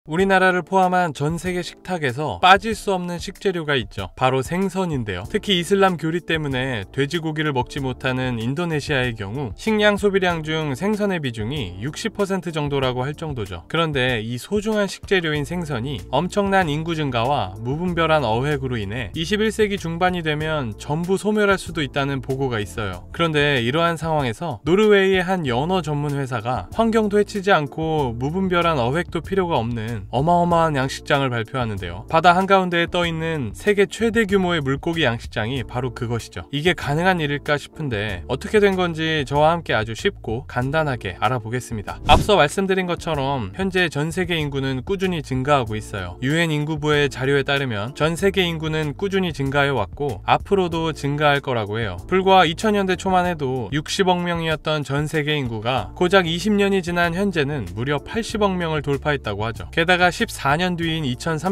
우리나라를 포함한 전 세계 식탁에서 빠질 수 없는 식재료가 있죠. 바로 생선인데요. 특히 이슬람 교리 때문에 돼지고기를 먹지 못하는 인도네시아의 경우 식량 소비량 중 생선의 비중이 60% 정도라고 할 정도죠. 그런데 이 소중한 식재료인 생선이 엄청난 인구 증가와 무분별한 어획으로 인해 21세기 중반이 되면 전부 소멸할 수도 있다는 보고가 있어요. 그런데 이러한 상황에서 노르웨이의 한 연어 전문 회사가 환경도 해치지 않고 무분별한 어획도 필요가 없는 어마어마한 양식장을 발표하는데요. 바다 한가운데에 떠있는 세계 최대 규모의 물고기 양식장이 바로 그것이죠. 이게 가능한 일일까 싶은데 어떻게 된 건지 저와 함께 아주 쉽고 간단하게 알아보겠습니다. 앞서 말씀드린 것처럼 현재 전 세계 인구는 꾸준히 증가하고 있어요. UN 인구부의 자료에 따르면 전 세계 인구는 꾸준히 증가해 왔고 앞으로도 증가할 거라고 해요. 불과 2000년대 초만 해도 60억 명이었던 전 세계 인구가 고작 20년이 지난 현재는 무려 80억 명을 돌파했다고 하죠. 게다가 14년 뒤인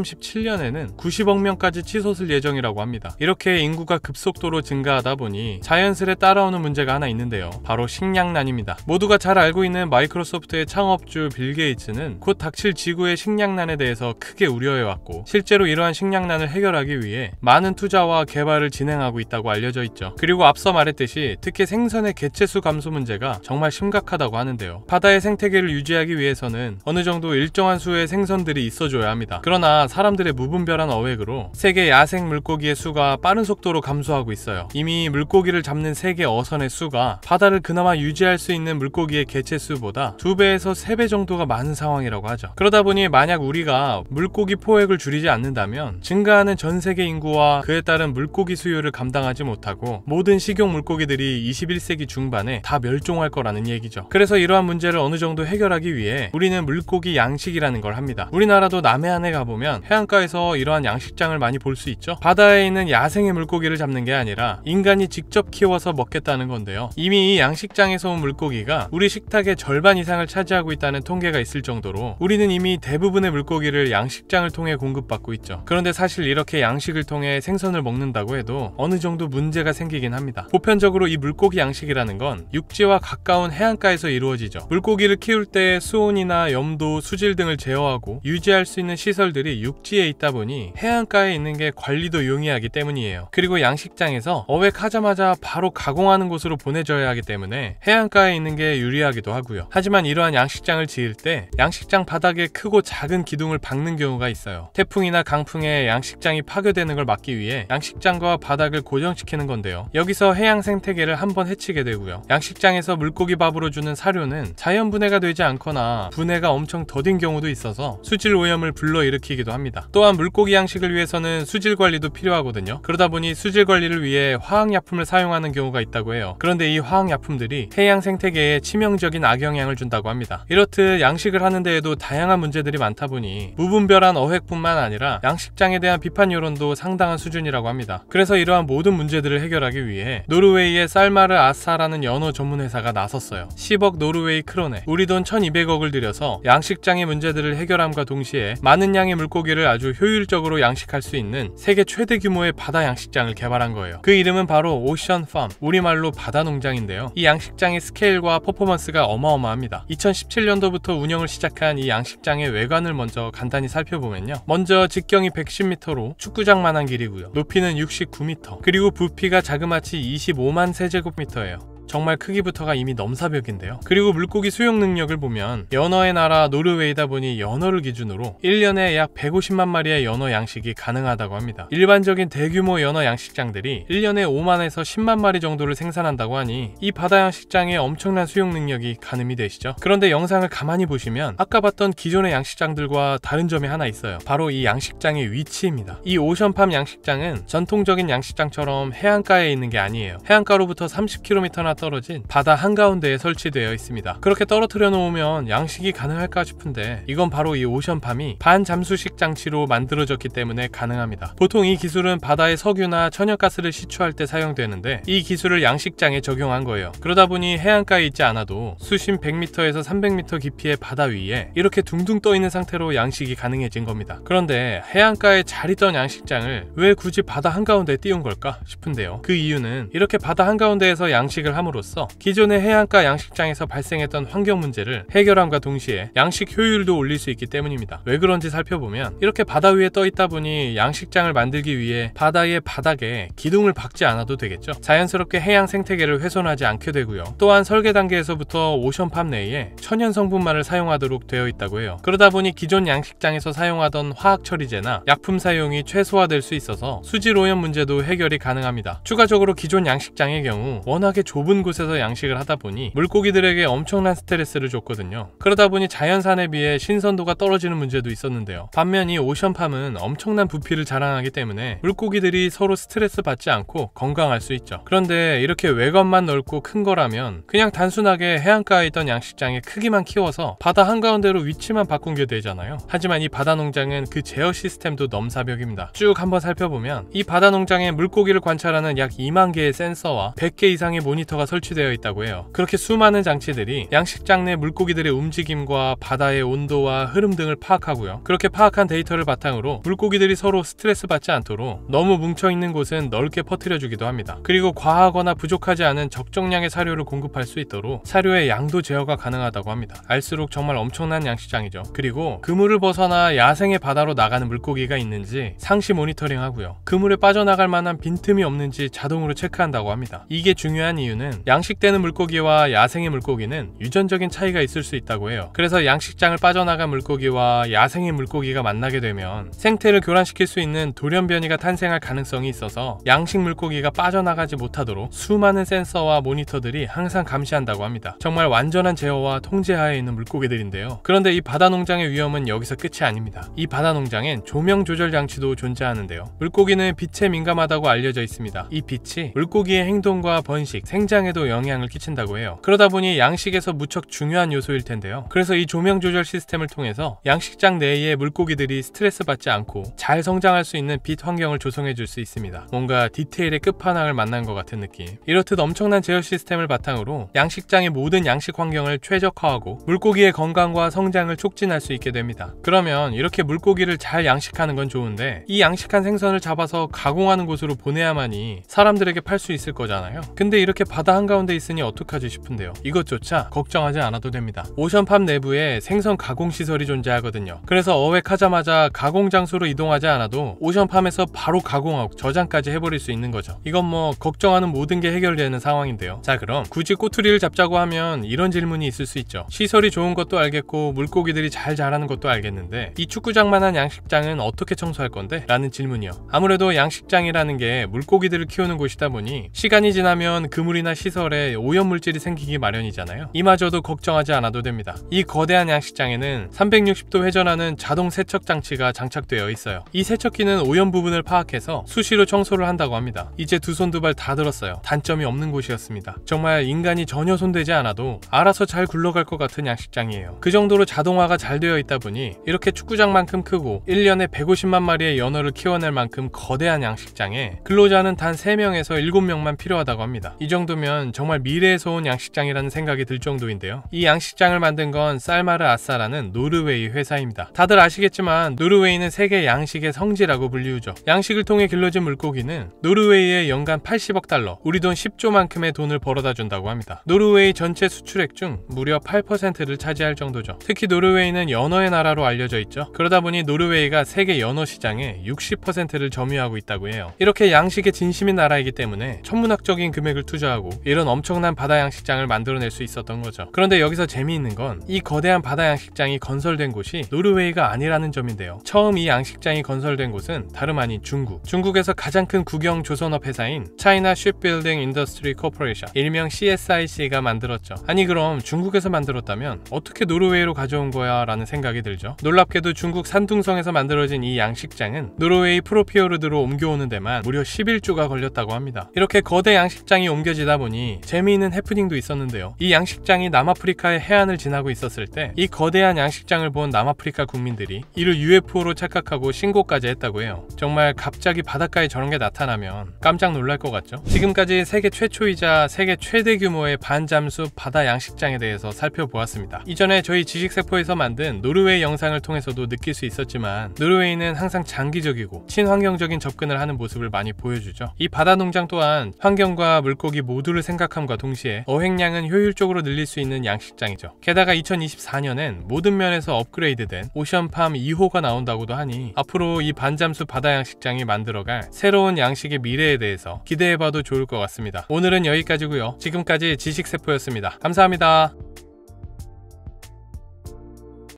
2037년에는 90억 명까지 치솟을 예정이라고 합니다. 이렇게 인구가 급속도로 증가하다 보니 자연스레 따라오는 문제가 하나 있는데요. 바로 식량난입니다. 모두가 잘 알고 있는 마이크로소프트의 창업주 빌 게이츠는 곧 닥칠 지구의 식량난에 대해서 크게 우려해왔고 실제로 이러한 식량난을 해결하기 위해 많은 투자와 개발을 진행하고 있다고 알려져 있죠. 그리고 앞서 말했듯이 특히 생선의 개체수 감소 문제가 정말 심각하다고 하는데요. 바다의 생태계를 유지하기 위해서는 어느 정도 일정한 수의 생선들이 있어줘야 합니다. 그러나 사람들의 무분별한 어획으로 세계 야생 물고기의 수가 빠른 속도로 감소하고 있어요. 이미 물고기를 잡는 세계 어선의 수가 바다를 그나마 유지할 수 있는 물고기의 개체 수보다 2배에서 3배 정도가 많은 상황이라고 하죠. 그러다 보니 만약 우리가 물고기 포획을 줄이지 않는다면 증가하는 전 세계 인구와 그에 따른 물고기 수요를 감당하지 못하고 모든 식용 물고기들이 21세기 중반에 다 멸종할 거라는 얘기죠. 그래서 이러한 문제를 어느 정도 해결하기 위해 우리는 물고기 양식이라는 걸 합니다. 우리나라도 남해안에 가보면 해안가에서 이러한 양식장을 많이 볼 수 있죠. 바다에 있는 야생의 물고기를 잡는 게 아니라 인간이 직접 키워서 먹겠다는 건데요. 이미 이 양식장에서 온 물고기가 우리 식탁의 절반 이상을 차지하고 있다는 통계가 있을 정도로 우리는 이미 대부분의 물고기를 양식장을 통해 공급받고 있죠. 그런데 사실 이렇게 양식을 통해 생선을 먹는다고 해도 어느 정도 문제가 생기긴 합니다. 보편적으로 이 물고기 양식이라는 건 육지와 가까운 해안가에서 이루어지죠. 물고기를 키울 때 수온이나 염도, 수질 등을 제어하고 유지할 수 있는 시설들이 육지에 있다 보니 해안가에 있는 게 관리도 용이하기 때문이에요. 그리고 양식장에서 어획하자마자 바로 가공하는 곳으로 보내져야 하기 때문에 해안가에 있는 게 유리하기도 하고요. 하지만 이러한 양식장을 지을 때 양식장 바닥에 크고 작은 기둥을 박는 경우가 있어요. 태풍이나 강풍에 양식장이 파괴되는 걸 막기 위해 양식장과 바닥을 고정시키는 건데요. 여기서 해양 생태계를 한번 해치게 되고요. 양식장에서 물고기 밥으로 주는 사료는 자연 분해가 되지 않거나 분해가 엄청 더딘 경우도 있어서 수질 오염을 불러일으키기도 합니다. 또한 물고기 양식을 위해서는 수질 관리도 필요하거든요. 그러다 보니 수질 관리를 위해 화학약품을 사용하는 경우가 있다고 해요. 그런데 이 화학약품들이 해양 생태계에 치명적인 악영향을 준다고 합니다. 이렇듯 양식을 하는 데에도 다양한 문제들이 많다 보니 무분별한 어획뿐만 아니라 양식장에 대한 비판 여론도 상당한 수준이라고 합니다. 그래서 이러한 모든 문제들을 해결하기 위해 노르웨이의 쌀마르 아사라는 연어 전문 회사가 나섰어요. 10억 노르웨이 크로네, 우리 돈 1200억을 들여서 양식장의 문제들을 해결함과 동시에 많은 양의 물고기를 아주 효율적으로 양식할 수 있는 세계 최대 규모의 바다 양식장을 개발한 거예요. 그 이름은 바로 오션팜, 우리말로 바다 농장인데요. 이 양식장의 스케일과 퍼포먼스가 어마어마합니다. 2017년도부터 운영을 시작한 이 양식장의 외관을 먼저 간단히 살펴보면요. 먼저 직경이 110m로 축구장만한 길이고요. 높이는 69m, 그리고 부피가 자그마치 25만 세제곱미터예요. 정말 크기부터가 이미 넘사벽인데요. 그리고 물고기 수용 능력을 보면 연어의 나라 노르웨이다 보니 연어를 기준으로 1년에 약 150만 마리의 연어 양식이 가능하다고 합니다. 일반적인 대규모 연어 양식장들이 1년에 5만에서 10만 마리 정도를 생산한다고 하니 이 바다 양식장의 엄청난 수용 능력이 가늠이 되시죠. 그런데 영상을 가만히 보시면 아까 봤던 기존의 양식장들과 다른 점이 하나 있어요. 바로 이 양식장의 위치입니다. 이 오션팜 양식장은 전통적인 양식장처럼 해안가에 있는 게 아니에요. 해안가로부터 30km나 떨어진 바다 한가운데에 설치되어 있습니다. 그렇게 떨어뜨려 놓으면 양식이 가능할까 싶은데 이건 바로 이 오션팜이 반잠수식 장치로 만들어졌기 때문에 가능합니다. 보통 이 기술은 바다의 석유나 천연가스를 시추할 때 사용되는데 이 기술을 양식장에 적용한 거예요. 그러다 보니 해안가에 있지 않아도 수심 100m에서 300m 깊이의 바다 위에 이렇게 둥둥 떠 있는 상태로 양식이 가능해진 겁니다. 그런데 해안가에 잘 있던 양식장을 왜 굳이 바다 한가운데에 띄운 걸까 싶은데요. 그 이유는 이렇게 바다 한가운데에서 양식을 함으로써 함으로써 기존의 해안가 양식장에서 발생했던 환경 문제를 해결함과 동시에 양식 효율도 올릴 수 있기 때문입니다. 왜 그런지 살펴보면 이렇게 바다 위에 떠 있다 보니 양식장을 만들기 위해 바다의 바닥에 기둥을 박지 않아도 되겠죠. 자연스럽게 해양 생태계를 훼손하지 않게 되고요. 또한 설계 단계에서부터 오션팜 내에 천연 성분만을 사용하도록 되어 있다고 해요. 그러다 보니 기존 양식장에서 사용하던 화학 처리제나 약품 사용이 최소화될 수 있어서 수질 오염 문제도 해결이 가능합니다. 추가적으로 기존 양식장의 경우 워낙에 좁은 곳에서 양식을 하다 보니 물고기들에게 엄청난 스트레스를 줬거든요. 그러다 보니 자연산에 비해 신선도가 떨어지는 문제도 있었는데요. 반면 이 오션팜은 엄청난 부피를 자랑하기 때문에 물고기들이 서로 스트레스 받지 않고 건강할 수 있죠. 그런데 이렇게 외관만 넓고 큰 거라면 그냥 단순하게 해안가에 있던 양식장의 크기만 키워서 바다 한가운데로 위치만 바꾼 게 되잖아요. 하지만 이 바다 농장은 그 제어 시스템도 넘사벽입니다. 쭉 한번 살펴보면 이 바다 농장에 물고기를 관찰하는 약 2만 개의 센서와 100개 이상의 모니터가 설치되어 있다고 해요. 그렇게 수많은 장치들이 양식장 내 물고기들의 움직임과 바다의 온도와 흐름 등을 파악하고요. 그렇게 파악한 데이터를 바탕으로 물고기들이 서로 스트레스 받지 않도록 너무 뭉쳐있는 곳은 넓게 퍼뜨려주기도 합니다. 그리고 과하거나 부족하지 않은 적정량의 사료를 공급할 수 있도록 사료의 양도 제어가 가능하다고 합니다. 알수록 정말 엄청난 양식장이죠. 그리고 그물을 벗어나 야생의 바다로 나가는 물고기가 있는지 상시 모니터링하고요. 그물에 빠져나갈 만한 빈틈이 없는지 자동으로 체크한다고 합니다. 이게 중요한 이유는 양식되는 물고기와 야생의 물고기는 유전적인 차이가 있을 수 있다고 해요. 그래서 양식장을 빠져나간 물고기와 야생의 물고기가 만나게 되면 생태를 교란시킬 수 있는 돌연변이가 탄생할 가능성이 있어서 양식 물고기가 빠져나가지 못하도록 수많은 센서와 모니터들이 항상 감시한다고 합니다. 정말 완전한 제어와 통제하에 있는 물고기들인데요. 그런데 이 바다 농장의 위험은 여기서 끝이 아닙니다. 이 바다 농장엔 조명 조절 장치도 존재하는데요. 물고기는 빛에 민감하다고 알려져 있습니다. 이 빛이 물고기의 행동과 번식, 생장에도 영향을 끼친다고 해요. 그러다 보니 양식에서 무척 중요한 요소일 텐데요. 그래서 이 조명 조절 시스템을 통해서 양식장 내의 물고기들이 스트레스 받지 않고 잘 성장할 수 있는 빛 환경을 조성해 줄 수 있습니다. 뭔가 디테일의 끝판왕을 만난 것 같은 느낌. 이렇듯 엄청난 제어 시스템을 바탕으로 양식장의 모든 양식 환경을 최적화하고 물고기의 건강과 성장을 촉진할 수 있게 됩니다. 그러면 이렇게 물고기를 잘 양식하는 건 좋은데 이 양식한 생선을 잡아서 가공하는 곳으로 보내야만이 사람들에게 팔 수 있을 거잖아요. 근데 이렇게 바다 한가운데 있으니 어떡하지 싶은데요. 이것조차 걱정하지 않아도 됩니다. 오션팜 내부에 생선 가공 시설이 존재하거든요. 그래서 어획하자마자 가공 장소로 이동하지 않아도 오션팜에서 바로 가공하고 저장까지 해버릴 수 있는 거죠. 이건 뭐 걱정하는 모든 게 해결되는 상황인데요. 자, 그럼 굳이 꼬투리를 잡자고 하면 이런 질문이 있을 수 있죠. 시설이 좋은 것도 알겠고 물고기들이 잘 자라는 것도 알겠는데 이 축구장만한 양식장은 어떻게 청소할 건데? 라는 질문이요. 아무래도 양식장이라는 게 물고기들을 키우는 곳이다 보니 시간이 지나면 그물이나 시설에 오염물질이 생기기 마련이잖아요. 이마저도 걱정하지 않아도 됩니다. 이 거대한 양식장에는 360도 회전하는 자동 세척 장치가 장착되어 있어요. 이 세척기는 오염 부분을 파악해서 수시로 청소를 한다고 합니다. 이제 두 손 두 발 다 들었어요. 단점이 없는 곳이었습니다. 정말 인간이 전혀 손대지 않아도 알아서 잘 굴러갈 것 같은 양식장이에요. 그 정도로 자동화가 잘 되어 있다 보니 이렇게 축구장만큼 크고 1년에 150만 마리의 연어를 키워낼 만큼 거대한 양식장에 근로자는 단 3명에서 7명만 필요하다고 합니다. 이 정도면 정말 미래에서 온 양식장이라는 생각이 들 정도인데요. 이 양식장을 만든 건 살마르 아사라는 노르웨이 회사입니다. 다들 아시겠지만 노르웨이는 세계 양식의 성지라고 불리우죠. 양식을 통해 길러진 물고기는 노르웨이에 연간 80억 달러, 우리 돈 10조만큼의 돈을 벌어다 준다고 합니다. 노르웨이 전체 수출액 중 무려 8%를 차지할 정도죠. 특히 노르웨이는 연어의 나라로 알려져 있죠. 그러다 보니 노르웨이가 세계 연어 시장의 60%를 점유하고 있다고 해요. 이렇게 양식에 진심인 나라이기 때문에 천문학적인 금액을 투자하고 이런 엄청난 바다 양식장을 만들어낼 수 있었던 거죠. 그런데 여기서 재미있는 건 이 거대한 바다 양식장이 건설된 곳이 노르웨이가 아니라는 점인데요. 처음 이 양식장이 건설된 곳은 다름 아닌 중국에서 가장 큰 국영 조선업 회사인 China Shipbuilding Industry Corporation, 일명 CSIC가 만들었죠. 아니 그럼 중국에서 만들었다면 어떻게 노르웨이로 가져온 거야 라는 생각이 들죠. 놀랍게도 중국 산둥성에서 만들어진 이 양식장은 노르웨이 프로피오르드로 옮겨오는 데만 무려 11주가 걸렸다고 합니다. 이렇게 거대 양식장이 옮겨지다 보니 재미있는 해프닝도 있었는데요. 이 양식장이 남아프리카의 해안을 지나고 있었을 때 이 거대한 양식장을 본 남아프리카 국민들이 이를 UFO로 착각하고 신고까지 했다고 해요. 정말 갑자기 바닷가에 저런 게 나타나면 깜짝 놀랄 것 같죠. 지금까지 세계 최초이자 세계 최대 규모의 반잠수 바다 양식장에 대해서 살펴보았습니다. 이전에 저희 지식세포에서 만든 노르웨이 영상을 통해서도 느낄 수 있었지만 노르웨이는 항상 장기적이고 친환경적인 접근을 하는 모습을 많이 보여주죠. 이 바다 농장 또한 환경과 물고기 모두 모두를 생각함과 동시에 어획량은 효율적으로 늘릴 수 있는 양식장이죠. 게다가 2024년엔 모든 면에서 업그레이드된 오션팜 2호가 나온다고도 하니 앞으로 이 반잠수 바다 양식장이 만들어갈 새로운 양식의 미래에 대해서 기대해봐도 좋을 것 같습니다. 오늘은 여기까지고요. 지금까지 지식세포였습니다. 감사합니다.